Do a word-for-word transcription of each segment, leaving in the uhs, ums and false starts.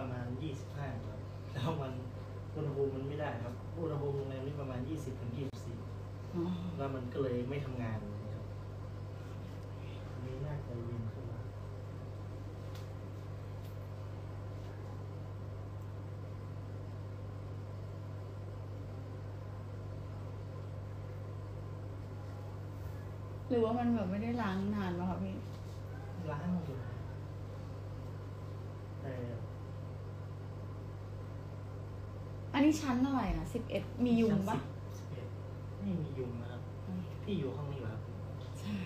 ประมาณยี่สิบห้าครับแล้วมันอุณหภูมิมันไม่ได้ครับอุณหภูมิโรงแรมนี่ประมาณยี่สิบถึงยี่สิบสี่แล้วมันก็เลยไม่ทำงานครับนี่น่าจะเย็นขึ้นมาหรือว่ามันแบบไม่ได้ล้างนานป่ะคะพี่ล้างอยู่แต่อันนี้ชั้นอะไรอ่ะสิบเอ็ดมียุงปะสิบเอ็ดไม่มียุงนะครับพี่อยู่ห้องนี้เหรอครับใช่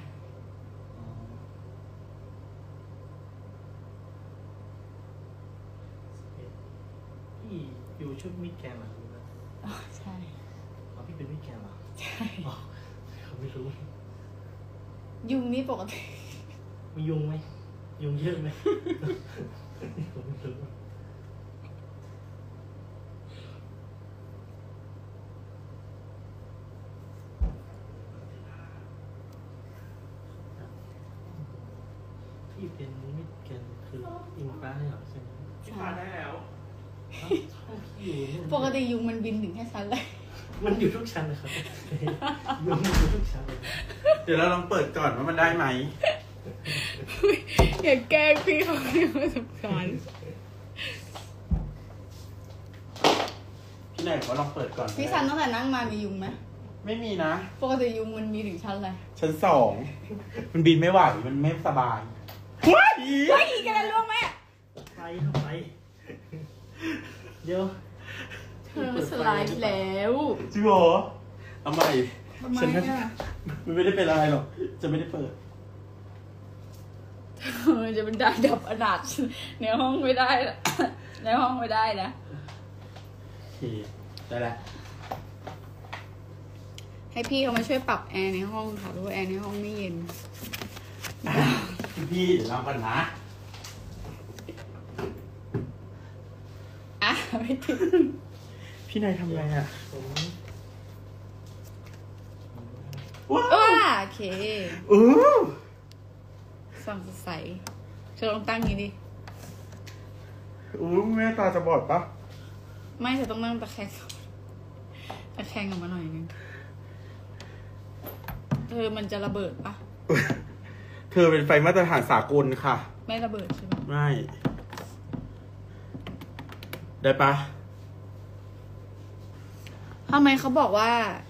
พี่อยู่ชุดมิดแกนเหรอครับอ๋อใช่อ๋อพี่เป็นมิดแกนเหรอใช่อ๋อเขาไม่รู้ยุงนี่ปกติมียุงไหมยุงเยอะไหมผมไม่รู้ที่เป็นมิดแกนคืออิงฟ้าได้หรอใช่ไหมอิงฟ้าได้แล้วปกติยุงมันบินถึงแค่ชั้นเลยมันอยู่ทุกชั้นเลยครับยุงอยู่ทุกชั้นเลยเดี๋ยวเราลองเปิดก่อนว่ามันได้ไหมอย่าแกล้งพี่เขาไม่มีประสบการณ์พี่ไหนบอกว่าลองเปิดก่อนพี่ซันตั้งแต่นั่งมามียุงไหมไม่มีนะปกติยุงมันมีถึงชั้นอะไรชั้นสองมันบินไม่ไหวมันไม่สบายว้ายว้ายกันแล้วล่วงไหมไปเข้าไปเดี๋ยวเธอสไลด์แล้วจริงเหรอทำไมทำไมอ่ะมันไม่ได้เป็นอะไรหรอกจะไม่ได้เปิดเธอจะเป็นได้ดับอนาถในห้องไม่ได้ละในห้องไม่ได้นะโอเคได้แล้วให้พี่เขามาช่วยปรับแอร์ในห้องค่ะเพราะว่าแอร์ในห้องไม่เย็นพี่เดี๋ยวลองกันนะอ่ะไม่ถึงพี่นายทำไงอ่ะว้าโอเคอือส่องใสเธอลองตั้งนี้ดิอู้แม่ตาจะบอดปะไม่เธอต้องนั่งตะแคงตะแคงออกมาหน่อยนึงเธอมันจะระเบิดปะเธอเป็นไฟมาตรฐานสากลค่ะไม่ระเบิดใช่ไหมไม่ได้ปะทำไมเขาบอกว่า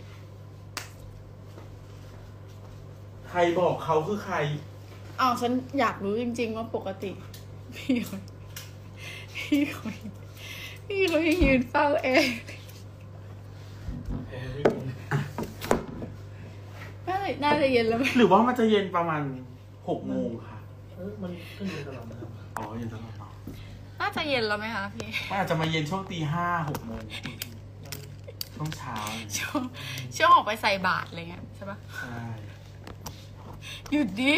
ใครบอกเขาคือใครอ้าวฉันอยากรู้จริงๆว่าปกติพี่เขาพี่เขาพี่เขายังยืนเฝ้าแอร์น่าจะน่าจะเย็นแล้วไหมหรือว่ามันจะเย็นประมาณหกโมงค่ะเออมันก็เย็นตลอดนะครับอ๋อเย็นตลอดน่าจะเย็นแล้วไหมคะพี่มันอาจจะมาเย็นช่วงตีห้าหกโมงช่วงเช้าช่วงช่วงออกไปใส่บาตรอะไรเงี้ยใช่ปะใช่หยุดดิ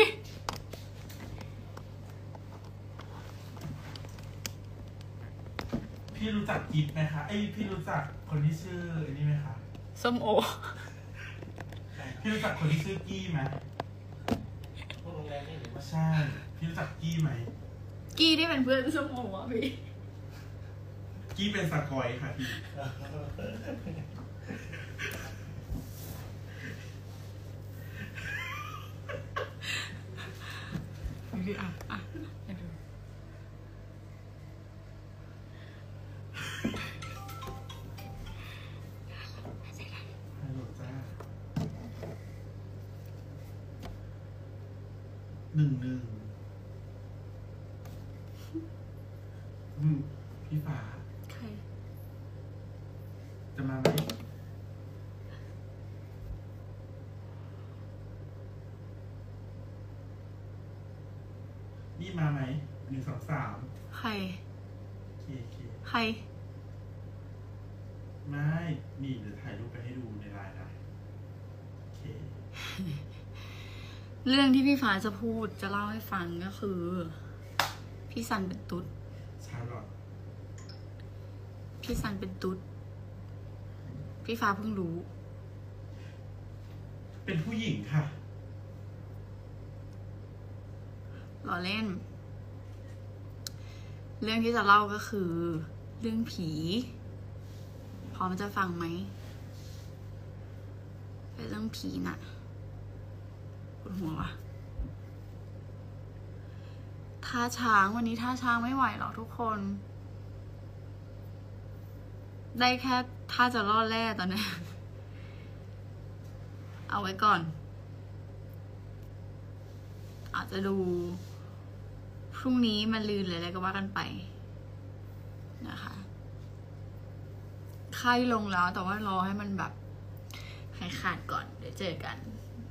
พี่รู้จักกิ๊บไหมคะไอพี่รู้จักคนที่ชื่อนี่ไหมคะส้มโอพี่รู้จักคนที่ชื่อกี้ไหมใช่พี่รู้จักกี้ไหมกี้ที่เป็นเพื่อนส้มโออ่ะพี่กี้เป็นสกอยค่ะพี่ดูอ่ะอ่ะดูฮัลโหลจ้าหนึ่งหนึ่งอืมพี่ฟ้าใครจะมาไหมนี่มาไหมหนึ่งสองสามใครเคเคใครไม่นี่เดี๋ยวถ่ายรูปไปให้ดูในไลน์นะโอเคเรื่องที่พี่ฟ้าจะพูดจะเล่าให้ฟังก็คือพี่ซันเป็นตุ๊ดชาลอตพี่ซันเป็นตุ๊ดพี่ฟ้าเพิ่งรู้เป็นผู้หญิงค่ะล้อเล่นเรื่องที่จะเล่าก็คือ เรื่องผีพร้อมจะฟังไหมเป็นเรื่องผีน่ะปวดหัววะท่าช้างวันนี้ท่าช้างไม่ไหวหรอกทุกคน ได้แค่ท่าจะรอดแร่ตอนนี้ เอาไว้ก่อน อาจจะดูพรุ่งนี้มันลืนเลยอะไรก็ว่ากันไปนะคะไข้ลงแล้วแต่ว่ารอให้มันแบบหายขาดก่อนเดี๋ยวเจอกัน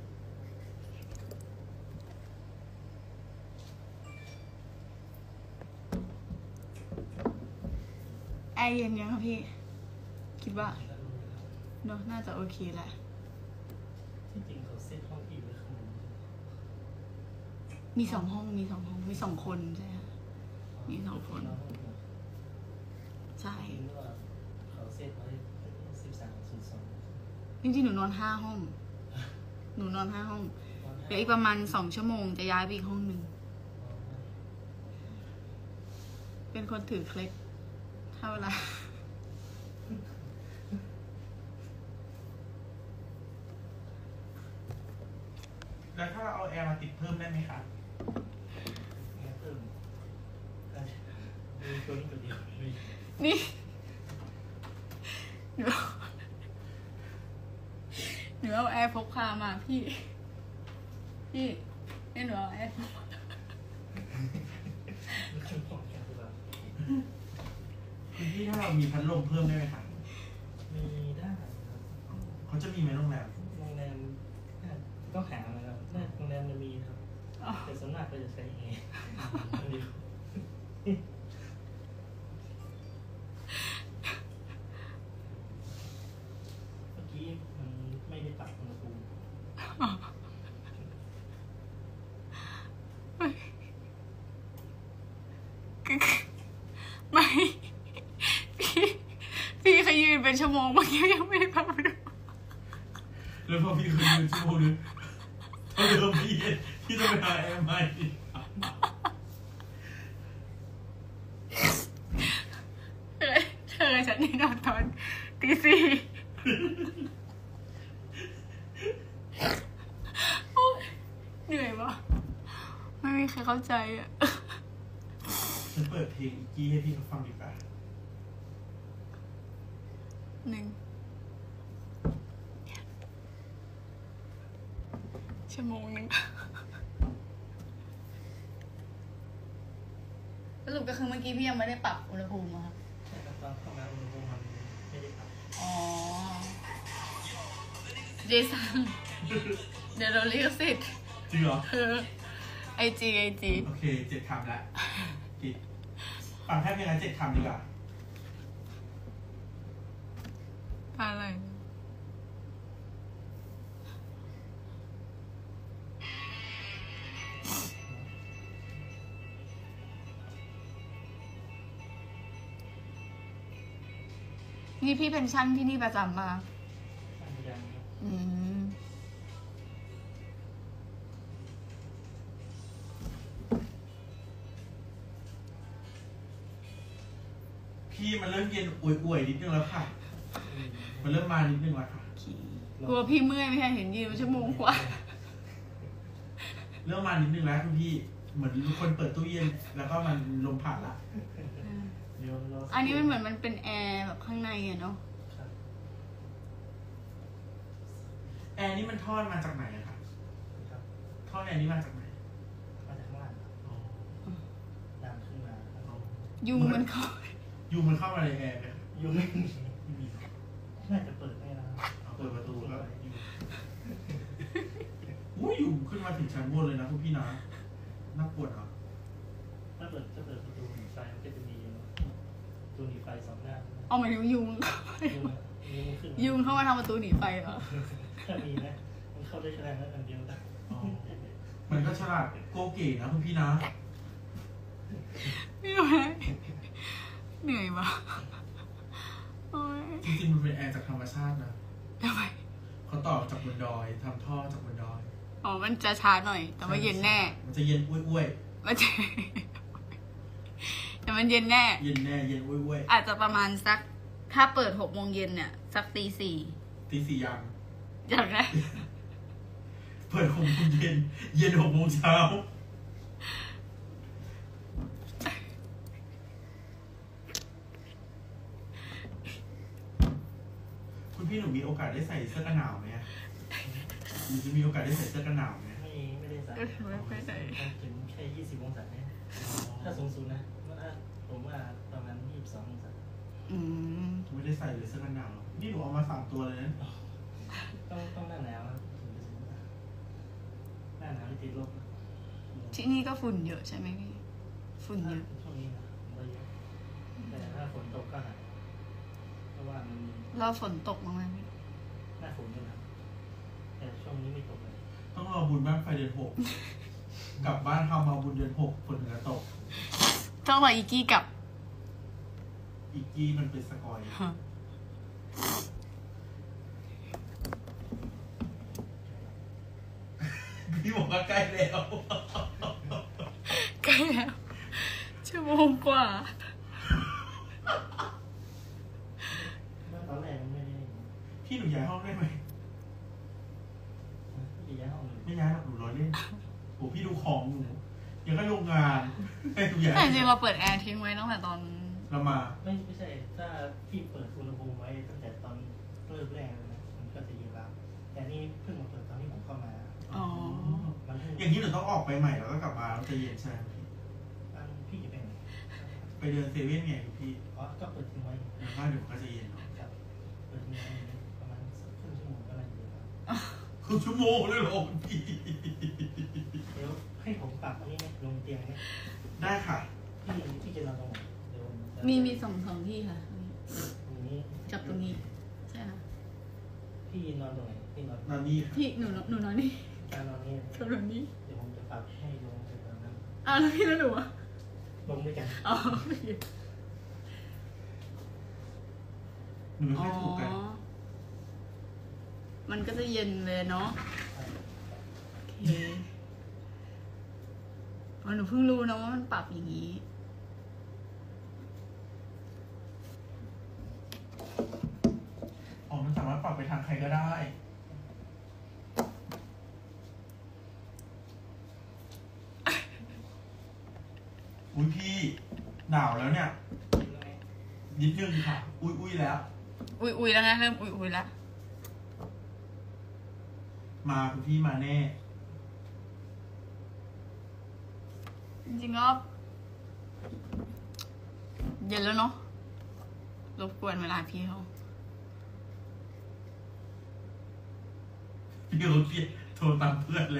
แอร์เย็นยังคะพี่ คิดว่าเนอะน่าจะโอเคแหละที่จริงเขาเซตห้องอีกไว้ข้างบนมีสองห้องมีสองห้องมีสองคนใช่ไหมมีสองคน ใช่เห็นว่าเขาเซตไว้สิบสามศูนย์สองจริงๆหนูนอนห้าห้อง หนูนอนห้าห้องเดี๋ยวอีกประมาณสองชั่วโมงจะย้ายไปอีกห้องหนึ่ง เป็นคนถือเคล็ดถ้าเวลาแล้วถ้าเราเอาแอร์มาติดเพิ่มได้ไหมคะงั้นเพิ่มได้มีตัวนี้ตัวเดียวมีนี่หนูหนูเอาแอร์พกพามาพี่ พี่นี่หนูเอาแอร์พกพาคุณพี่ถ้าเรามีพัดลมเพิ่มได้ไหมคะมีได้ครับเขาจะมีไหมโรงแรมโรงแรมต้องหามาครับน่าโรงแรมจะมีครับอ๋อแต่ส่วนมากก็จะใช้เองอันเดียวเมื่อกี้มันไม่ได้ปรับอุณหภูมิไม่พี่พี่เขายืนเป็นชั่วโมงเมื่อกี้ยังไม่ได้พักดูแล้วพอพี่คืนเงินชั่วโมงนึงเขาเดิมพี่ที่ต้องไปหาแอร์ใหม่เธอเธอฉันนี่นอนตอนตีสี่โอ๊ยเหนื่อยวะไม่มีใครเข้าใจอ่ะฉันเปิดเพลงอีกกี้ให้พี่เขาฟังดีกว่าหนึ่งชั่วโมงหนึ่งสรุปก็คือเมื่อกี้พี่ยังไม่ได้ปรับอุณหภูมิอะค่ะใช่ครับตอนเข้ามาอุณหภูมิมันไม่ได้ปรับอ๋อ เจสัน เดี๋ยวเราเรียกสิทธิ์จริงเหรอเออไอจีไอจีโอเคเจ็ดคำแล้วกิฟังแค่เพียงแค่เจ็ดคำดีกว่าอะไรนี่พี่เป็นช่างที่นี่ประจำมาอันยังครับอืมพี่มันเริ่มเย็นอวยๆนิดนึงแล้วค่ะ มันเริ่มมานิดนึงแล้วค่ะกลัวพี่เมื่อยไม่ใช่เห็นยืนมาชั่วโมงกว่าเริ่มมานิดนึงแล้วคุณพี่ เหมือนคนเปิดตู้เย็น แล้วก็มันลมผ่านละเดี๋ยวเราอันนี้มันเหมือนมันเป็นแอร์แบบข้างในอะเนาะครับแอร์นี่มันทอดมาจากไหนอะคะครับทอดแอร์นี่มาจากไหนมาจากข้างล่างครับอ๋อดันขึ้นมาครับอ๋อยุงมันเข้ายุงมันเข้ามาในแอร์ไหมคะยุงไม่มีไม่มีน่าจะเปิดได้แล้วครับเอาเปิดประตูแล้วยุงอุ้ยยุงขึ้นมาถึงชั้นบนเลยนะคุณพี่นะน่ากลัวเนาะถ้าเปิดถ้าเปิดประตูหนีไฟมันก็จะมีประตูหนีไฟสองด้านเอาหมายถึงยุงยุงยุงขึ้นยุงเข้ามาทำประตูหนีไฟเหรอถ้ามีนะมันเข้าได้แค่นั้นอันเดียวนะอ๋อมันก็ฉลาดโกเก๋นะคุณพี่นะไม่ไหวเหนื่อยวะโอ้ยจริงๆมันเป็นแอร์จากธรรมชาตินะทำไมเขาต่อจากบนดอยทำท่อจากบนดอยอ๋อ มันจะช้าหน่อย แต่ว่าเย็นแน่มันจะเย็นอ้วยมันจะแต่มันเย็นแน่เย็นแน่เย็นว้ยอาจจะประมาณสักถ้าเปิดหกโมงเย็นเนี่ยสักตีสี่ๆตีสี่ยังอย่างนั้นเปิดหกโมงเย็นเย็นหกโมงเช้าคุณพี่หนูมีโอกาสได้ใส่เสื้อกันหนาวไหมหนูจะมีโอกาสได้ใส่เสื้อกันหนาวไหมไม่ไม่ได้ใส่ไม่ไปไหนถึงแค่ยี่สิบองศาเนี่ยถ้าสูงสุดนะว่าผมว่าประมาณยี่สิบสององศาอืมไม่ได้ใส่เลยเสื้อกันหนาวนี่หนูเอามาสามตัวเลยนะต้องต้องหน้าหนาวครับถึงจะสูงหน้าหนาวที่ติดลบที่นี่ก็ฝุ่นเยอะใช่ไหมพี่ฝุ่นเยอะช่วงนี้นะผมว่าเยอะแต่ถ้าฝนตกก็หายเพราะว่ามันเราฝนตกมั้งไหมพี่หน้าฝนด้วยนะแต่ช่วงนี้ไม่ตกเลยต้องรอบุญบ้านไฟเดือนหกกลับบ้านทำมาบุญเดือนหกฝนถึงจะตกต้องรออีกี้กลับอีกกี้มันเป็นสกอย พี่บอกว่าใกล้แล้วใกล้แล้วชั่วโมงกว่าตอนแรกมันไม่ได้พี่หนูย้ายห้องได้ไหมไม่ย้ายห้องเลยไม่ย้ายหรอกหนูรอเล่นโอ้พี่ดูของหนูยังก็โรงงานให้หนูย้ายแต่จริงๆเราเปิดแอร์ทิ้งไว้ตั้งแต่ตอนเรามาไม่ไม่ใช่ถ้าพี่เปิดอุณหภูมิไว้ตั้งแต่ตอนเริ่มแรกเลยนะมันก็จะเย็นแล้วแต่นี่เพิ่งมาเปิดตอนที่ผมเข้ามาอ๋อมันเพิ่งอย่างนี้หนูต้องออกไปใหม่แล้วก็กลับมาแล้วจะเย็นใช่ไหมพี่มันพี่จะเป็นไงไปเดินเซเว่นไงพี่อ๋อก็เปิดทิ้งไว้เดี๋ยวบ้านเดี๋ยวมันก็จะเย็นเนาะครับเปิดทิ้งไว้ประมาณสักครึ่งชั่วโมงก็น่าจะเย็นแล้วครึ่งชั่วโมงเลยเหรอพี่เดี๋ยวให้ผมปรับอันนี้ไหมลงเตียงไหมได้ค่ะพี่พี่จะนอนตรงไหนเดี๋ยวผจะมีมีสองสองที่ค่ะตรงนี้จับตรงนี้ใช่ค่ะพี่นอนตรงไหนพี่นอนนอนนี่ค่ะพี่หนูหนูนอนนี่การนอนนี่ตรงนี้เดี๋ยวผมจะปรับให้ลงไปตรงนั้นอ้าวแล้วพี่แล้วหนูอ่ะลงด้วยกันอ๋อหนูไม่อ๋ค่ออยถูกกันมันก็จะเย็นเลยเนาะโอเคอ๋อหนูเพิ่งรู้นะว่ามันปรับอย่างนี้อ๋อมันสามารถปรับไปทางใครก็ได้ อุ้ยพี่หนาวแล้วเนี่ย นิดนึงค่ะ อุ้ยอุ้ยแล้วอุยอุยแล้วนะเริ่มอุยอุยแล้วมาคุณพี่มาแน่จริงๆก็เย็นแล้วเนาะรบกวนเวลาพี่เขาพี่เขาเครียดโทรตามเพื่อนแล้ว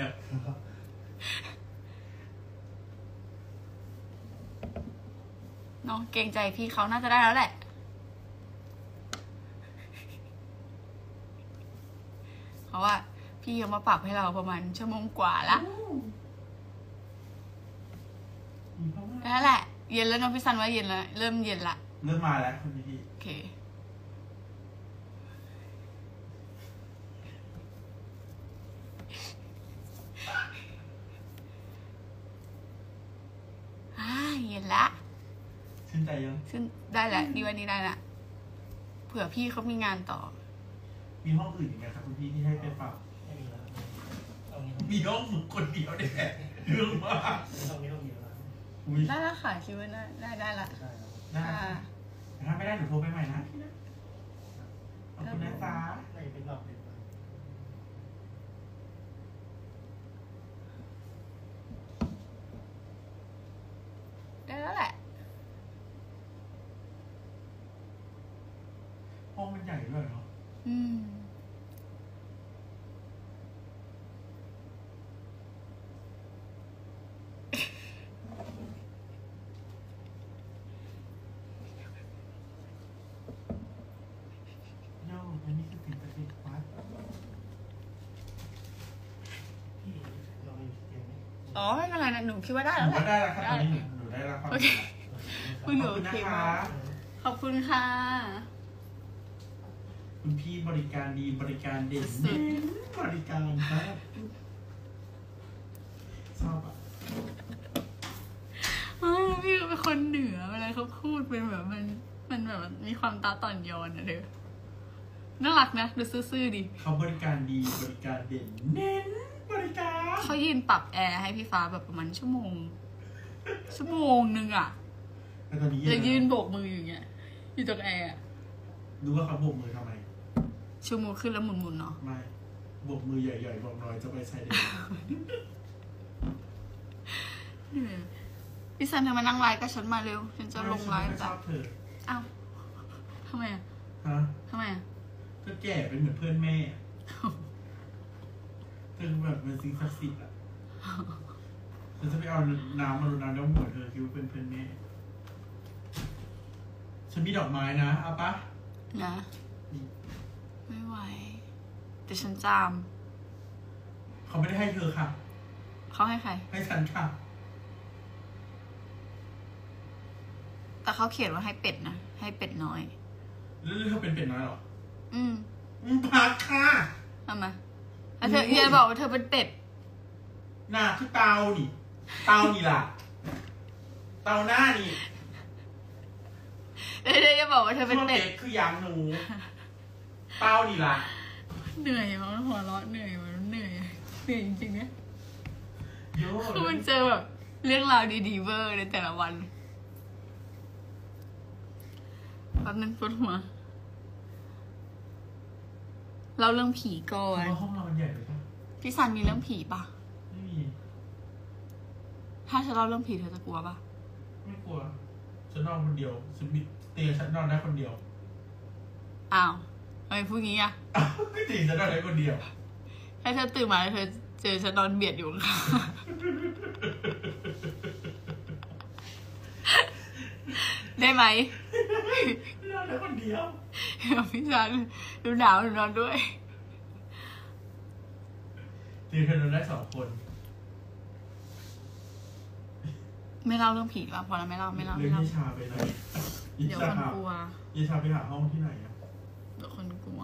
เนาะเกรงใจพี่เขาน่าจะได้แล้วแหละ เพราะว่าพี่เขามาปรับให้เราประมาณชั่วโมงกว่าละนั่นแหละ เย็นแล้วเนาะพี่ซันว่าเย็นแล้วเริ่มเย็นละเริ่มมาแล้วคุณพี่โอเคอ่าเย็นละชื่นใจยังซึ่งได้แหละดีวันนี้ได้ละเผื่อพี่เขามีงานต่อมีห้องอื่นอีกไหมครับคุณพี่ที่ให้ไปปรับไม่มีแล้วเอางี้มีห้องหนูคนเดียวเนี่ยแหละเรื่องมากห้องนี้ห้องเดียวแล้วอุ้ยได้แล้วค่ะคิดว่าได้ได้ได้ละได้แล้วได้ค่ะถ้าไม่ได้หนูโทรไปใหม่นะพี่นะขอบคุณนะจ๊ะไม่เป็นรอบเดียวกันได้แล้วแหละห้องมันใหญ่ด้วยเนาะอืมโย่อันนี้คือสิ่งศักดิ์สิทธิ์วัดพี่ลองมีเตียงไหมอ๋อไม่เป็นไรนะหนูคิดว่าได้หแล้นูวแหก็ละได้แล้วครับตอนนี้หนูหนูได้แล้วครับโอเคขคุอบณหนูคุโอณนะเคคะมากขอบคุณค่ะคุณพี่บริการดีบริการเด่นสุดบริการครับชอบอ่ะอ่าพี่เขาเป็นคนเหนือเวลาเขาพูดเป็นแบบมันมันแบบมีความตาต่อนโยนอะเธอน่ารักนะดูซื่อๆดิเขาบริการดีบริการเด่นเน้นบริการเขายืนปรับแอร์ให้พี่ฟ้าแบบประมาณชั่วโมง ชั่วโมงนึงอ่ะแต่ตอนนี้แล้วยืนโบกมืออยู่เงี้ยอยู่ตรงแอร์อะรู้ว่าเขาโบกมือทำไมชูมือขึ้นแล้วหมุนๆเนาะไม่โบกมือใหญ่ๆบอกน้อยจะไปใช้เด็กพี่ซันเธอมานั่งไลฟ์กับฉันมาเร็วฉันจะลงไลฟ์ไม่ชแล้อวบเธออ้าวทำไมอ่ะฮะทำไมอ่ะเธอแก่เป็นเหมือนเพื่อนแม่เธอแบบเป็นสิ่งศักดิ์สิทธิ์อ่ะเธอจะไปเอาน้ำมารดน้ำดำหัวเธอคิดว่าเป็นเพื่อนแม่ฉันมีดอกไม้นะเอาปะนะไม่ไหวแต่ฉันจามเขาไม่ได้ให้เธอค่ะเขาให้ใครให้ฉันค่ะแต่เขาเขียนว่าให้เป็ดนะให้เป็ดน้อยแล้วเธอเป็นเป็ดน้อยเหรออืมอืมพักค่ะทำไมแล้วเธออย่าบอกว่าเธอเป็นเป็ดหน้าคือเตานี่เตานี่ล่ะเตาหน้านี่เธออย่าบอกว่าเธอเป็นเป็ดคือยางหนูเตานี่ล่ะเหนื่อยมันหัวเราะเหนื่อยมันเหนื่อยเหนื่อยจริงๆนะโย่คือมันเจอแบบเรื่องราวดีๆเวอร์ในแต่ละวันแป๊บนึงปวดหัวเราเรื่องผีก่อนว่าห้องเรามันใหญ่ไปปะพี่ซันมีเรื่องผีปะไม่มีถ้าฉันเล่าเรื่องผีเธอจะกลัวปะไม่กลัว ฉันนอนคนเดียว ฉันมีเตียงฉันนอนได้คนเดียวอ้าวทำไมพูดงี้อ่ะอ้าวก็จริงฉันนอนได้คนเดียวถ้าเธอตื่นมาแล้วเธอเจอฉันนอนเบียดอยู่ค่ะ ได้ไหมนอนได้คนเดียวพี่ซันดูหนาวหนูนอนด้วยเตียงเธอนอนได้สองคนไม่เล่าเรื่องผีป่ะพอแล้วไม่เล่าไม่เล่าเรื่ไม่องเล่านิชาไปไหนนิเดี๋ยวชาคนกลัวนิชาไปหาห้องที่ไหนอะเดี๋ยวคนกลัว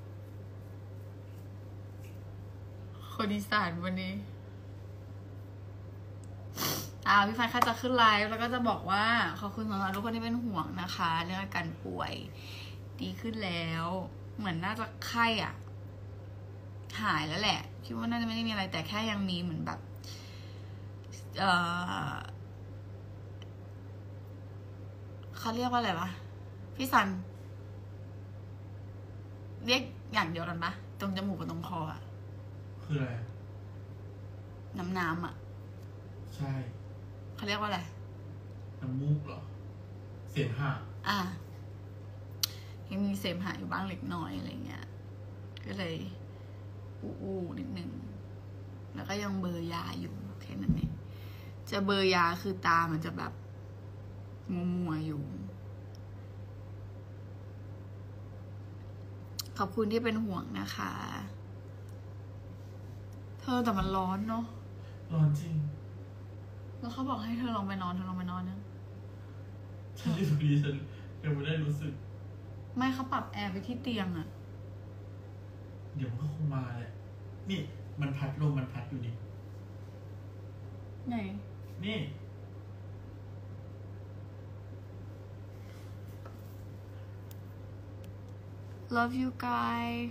คนอีสานวันนี้อ่าพี่ฟ้าค่ะจะขึ้นไลฟ์แล้วก็จะบอกว่าขอบคุณสำหรับทุกคนที่เป็นห่วงนะคะ เรื่องอาการป่วยดีขึ้นแล้ว เหมือนน่าจะไข้อ่ะ หายแล้วแหละคิดว่าน่าจะไม่ได้มีอะไรแต่แค่ยังมีเหมือนแบบ เออเขาเรียกว่าอะไรวะพี่ซัน เรียกอย่างเดียวกันปะตรงจมูกกับตรงคออะคืออะไรน้ำน้ำอะใช่เขาเรียกว่าอะไรน้ำมูกเหรอ เสียงห่าอ่ะยังมีเสมหะอยู่บ้างเล็กน้อยอะไรเงี้ยก็เลยอู้อู้นิดนึงแล้วก็ยังเบลอยาอยู่แค่นั้นเองจะเบลอยาคือตามันจะแบบมัวๆอยู่ ขอบคุณที่เป็นห่วงนะคะ เธอแต่มันร้อนเนาะร้อนจริงแล้วเขาบอกให้เธอลองไปนอนเธอลองไปนอนนะฉันอยู่ตรงนี้ฉันยังไม่ได้รู้สึกไม่เขาปรับแอร์ไปที่เตียงอะเดี๋ยวมันก็คงมาแหละ นี่มันพัดลมมันพัดอยู่นี่ไหนนี่ Love you guys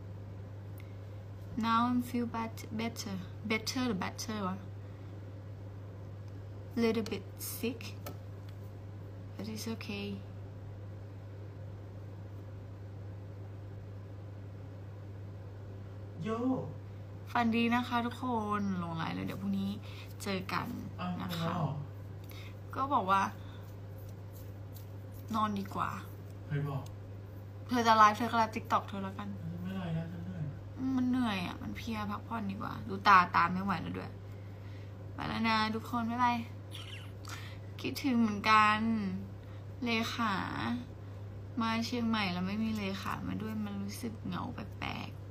now I feel better better better หรือ better วะ little bit sick but it's okay โยฝันดีนะคะทุกคนลงไลน์เลยเดี๋ยวพรุ่งนี้เจอกันอ้าวนะไม่คะหรอก็บอกว่า นอนดีกว่าใครบอกเธอจะไลฟ์เธอก็ไลฟ์ติ๊กต็อกเธอแล้วกันไม่ไรนะฉันเหนื่อยมันเหนื่อยอ่ะ มันเพลียพักผ่อนดีกว่า ดูตาตามไม่ไหวแล้วด้วย ไปแล้วนะทุกคนบ๊ายบายคิดถึงเหมือนกัน เลขา มาเชียงใหม่แล้วไม่มีเลขามาด้วยมันรู้สึกเหงาแปลกๆ